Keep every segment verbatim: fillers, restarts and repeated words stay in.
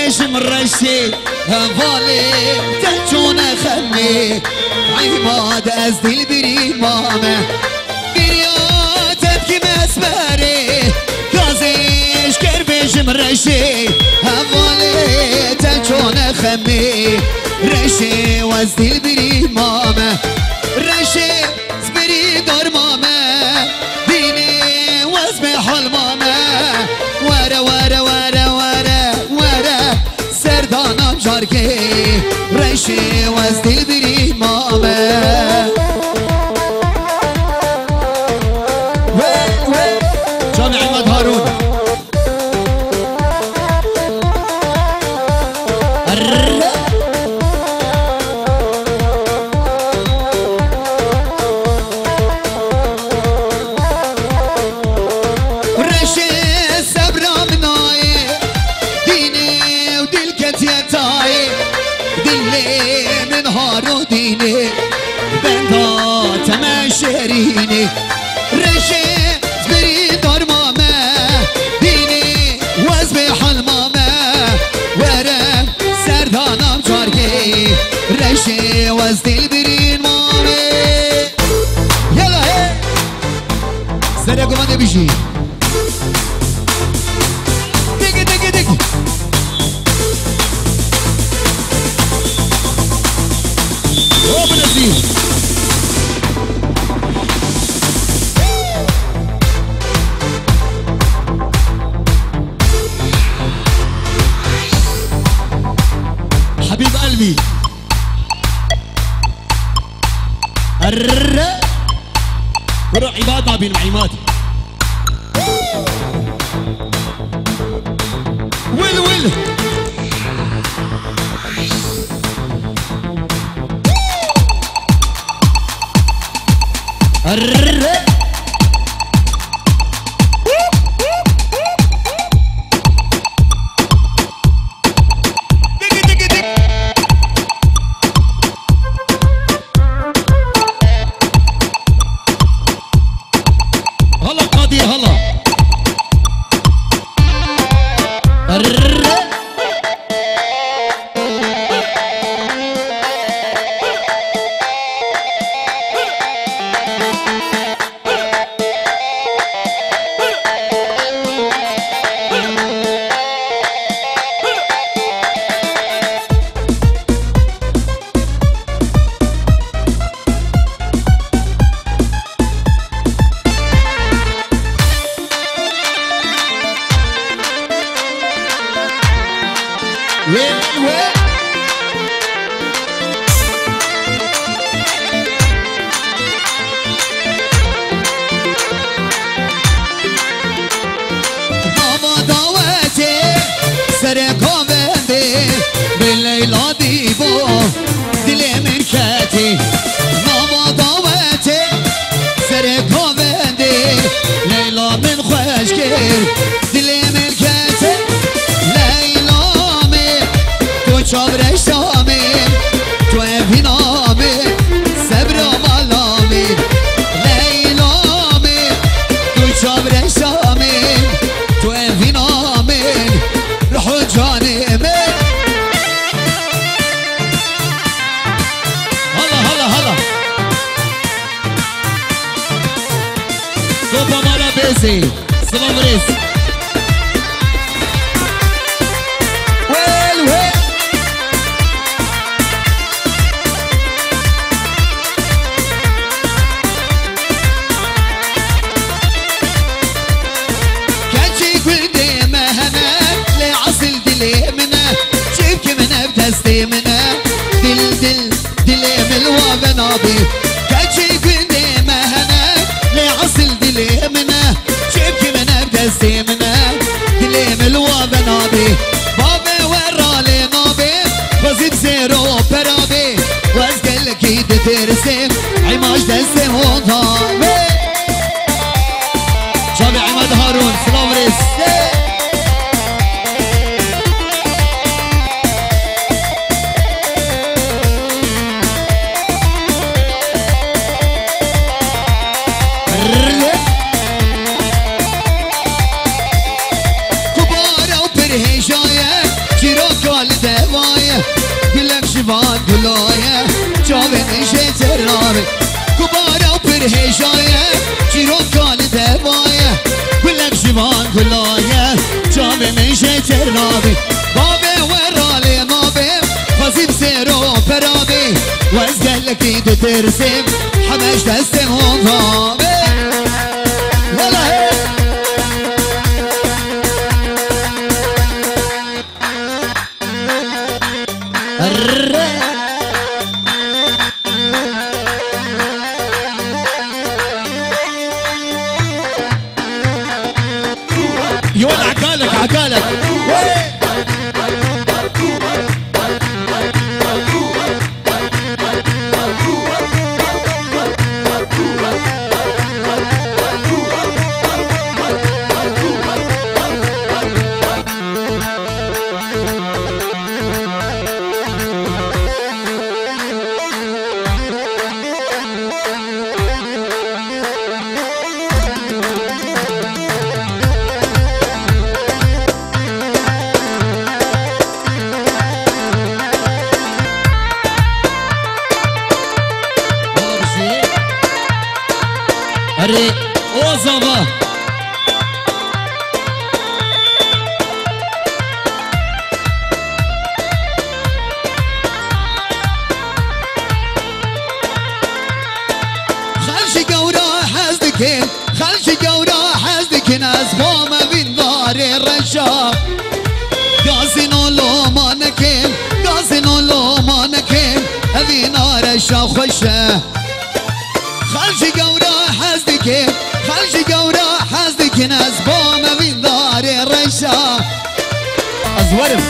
بيجم الرشي هفالي تلجون خمي عماد أزدي البري ماما برياتك مسبري كازيش كر بيجم الرشي هفالي تلجون خمي رشي وازدي البري ماما رشي زبري دار ماما ديني وازبح الماما ورا ورا ورا ورا ورا سردانم جاركي رشي وازدي البري ماما وين وين جامع عماد هارون ديني بندا تماشريني رشي زبري دار ماما ديني وزبح الماما ورم سردانم جاركي رشي وزدي البرين مامي يلا هي سريع قمانده بيجي دق دق دق حبيب قلبي الر وروح عباد مع بين عماد ويل ويل الر وين وين ماما دعوتي سرقة بندي بالليلة ديبو دلي من كاتي ماما دعوتي سرقة بندي ليلة من خوشكير دلي من كاتي شابرش سامين تو افینامین صبر مالامین لیلامین تو شابرش سامین تو افینامین رحو جانمین هلا هلا هلا صوبا مالا بيزي سلام ريس منا دل دل دلي ملوا بنابي كاتشي قلدي مهنا لعصل دلي منا شبكي منا بدستي منا دلي ملوا بنابي بابي ورالي نابي وزيد زيرو برابي وازقل كيد ترسم عماش دستي وطابي شابي عماد هارون سلام ريس كبار وبرهجاية شيروك جوان گلایه جاوه میشه ترابه کبارا پر هجایه چیرون کال دوایه گلک جوان گلایه جاوه میشه ترابه بابه و راله مابه خزیب سیرو پرابه و از گلکی دو ترسیم حمش دستم هم غابه يقول عقالك عقالك اري اوزابا خلشي قورا حزدكين خلشي قورا حزدكين ازبوما بين دار الرشا قاسنو لو مانكين قاسنو لو مانكين ابي نار الشا خوشه خلشي قورا حزدكين خلشي قورا حزدكين ازبوما بين دار الرشا ازورم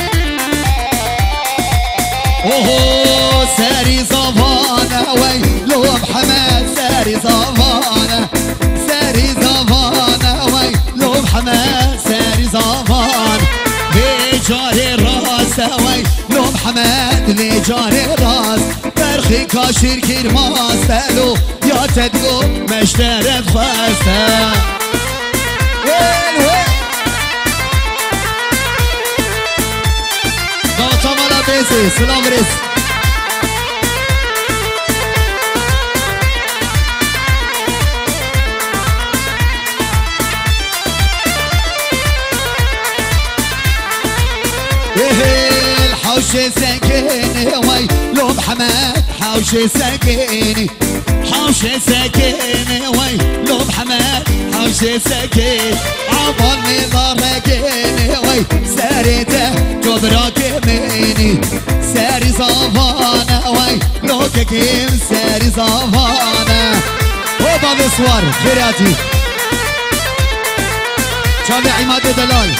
اوهو ساري صفانة وي لو محمد ساري صفانة ساري صفانة وي لو محمد ساري صفانة بجاري الراس وي لو محمد بجاري الراس برخي كاشير كرماس تلو يا تدقو مشترك فاستا وين وين Guatemala bezi, selam veririz. الحوشة ساكني وي لو محمد حوشة ساكني حوشة ساكني وي لو محمد حوشة ساكني عبال مضاركني وي سارته جبراك مني ساري صفانة وي لو كيم ساري صفانة هوبا بسوار خيراتي شابي عماد دلال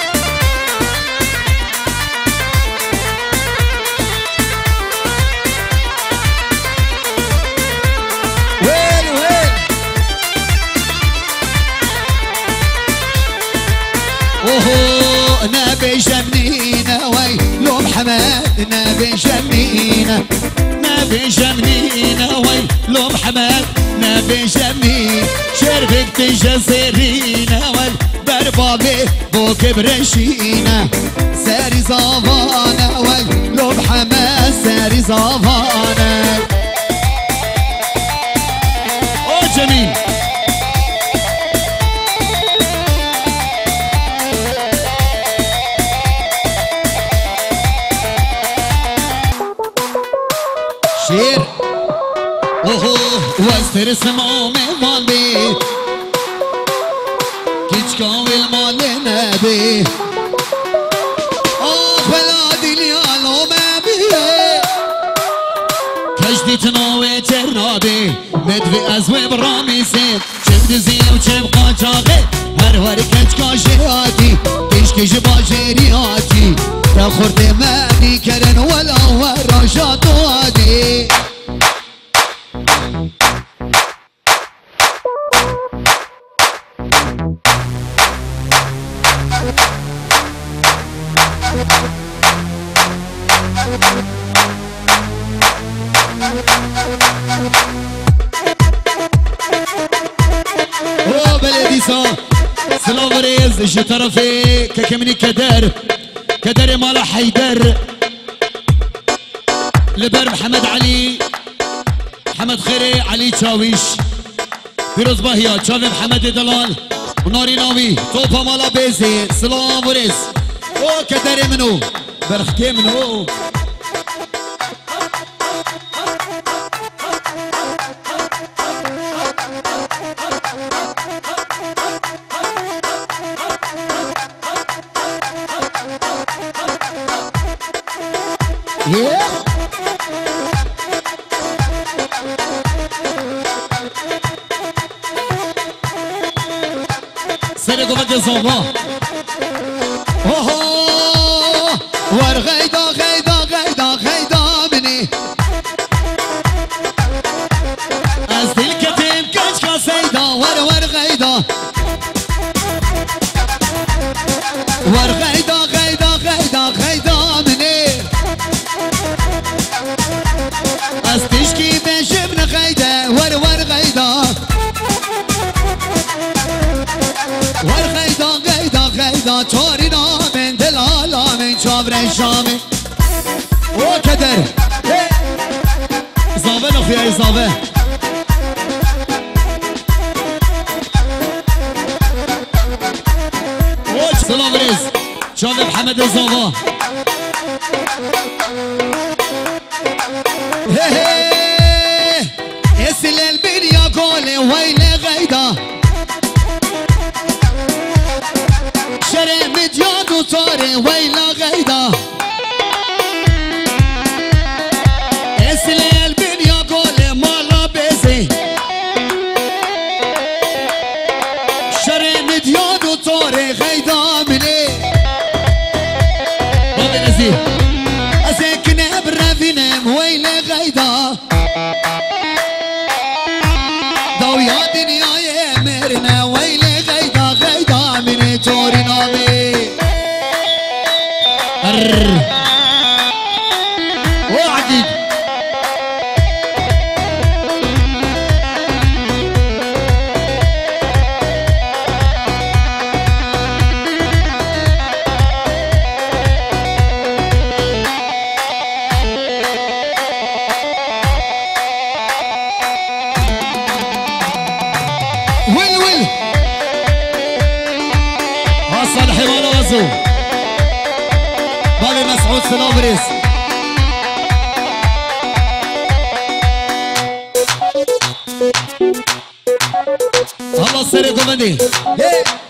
اوهو نبي جمنينا وي لو محمد نبي جمنينا نبي جمنينا وي لو محمد نبي جمنين شربك تجزرينا والبربابي بوك برشينا ساري صفانة وي لو محمد ساري صفانة او جميل شير اوهو واستر سمو مال بي كيش كاوي المال نبي اخ بلادي ليالو ما بي كجدي تنوي ترنابي مدفي ازوي برامي سيد شم دزي وشم قاچاقي هر هر كج كاشياتي كيش كيش باجرياتي تخورت ماني كرن ولا وراشات وادي او بلدي سا سلام ريز جي طرفي ككمني كدر كدر مال حيدر لبر محمد علي محمد خيري علي تشاويش فيروز باهيا تشاوي محمد دلال وناري ناوي توبا مالا بيزي سلام ورز او كدري منو برختي منو Yeah. سرق وبدي صوبا اوه ور غيدا غيدا غيدا غيدا مني از دل كتم كشكا سيدا ور ور غيدا ور غيدا غيدا غيدا غيدا مني از تشكي بشمن غيدا ور ور غيدا ور غيدا غيدا غيدا تورينا من دلالا من شابر الشامي وكدر زابه نخيا زابه سلام ريز شاف محمد الزابه اسل البنيا قولي ويل غيدا شري مديان وطاري ويل غيدا اسل البنيا قولي مالا بيزي شري مديان وطاري غيدا مني بابا نزيه أسكن برافينم ويل غيدا ضويا دنيا يمرنا ويل غيدا غيدا من توري نامي وعديد ويل ويل صالحي ولا وزو بالي مسعود سلام ريس الله سريع كومندي